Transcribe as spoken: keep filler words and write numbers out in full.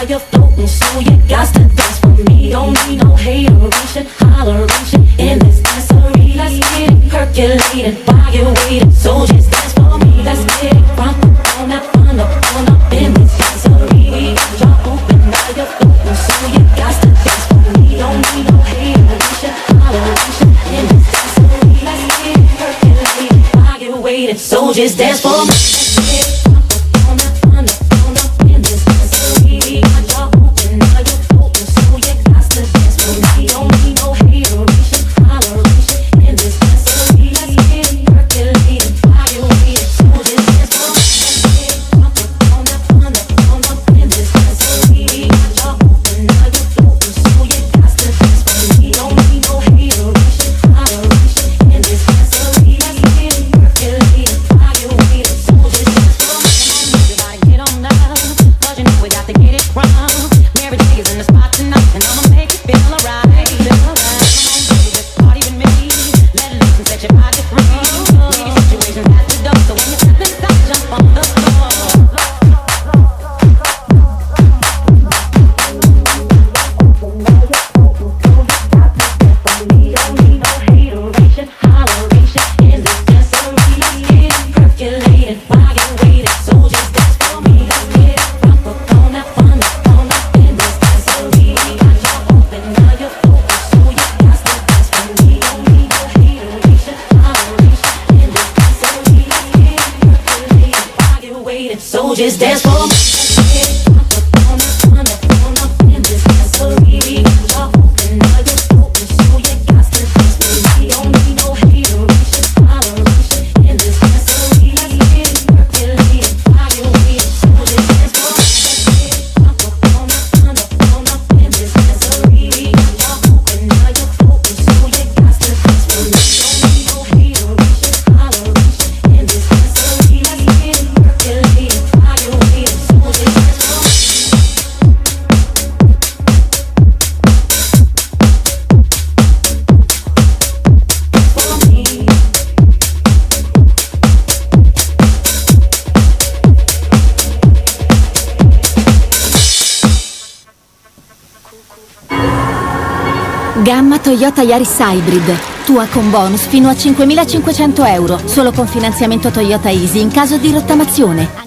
you're floating, so you got to dance for me. Don't need no hateration, holleration in this dancery. Let's get it percolated while you're waiting, so just dance for me. Let's get it front on that fun up, on up in this dancery. We got y'all open, now you're floating, so you got to dance for me. Don't need no hateration, holleration in this dancery. Let's get it percolated while you're waiting, so just dance for me. Just dance for me. Gamma Toyota Yaris Hybrid. Tua con bonus fino a cinquemilacinquecento euro. Solo con finanziamento Toyota Easy in caso di rottamazione.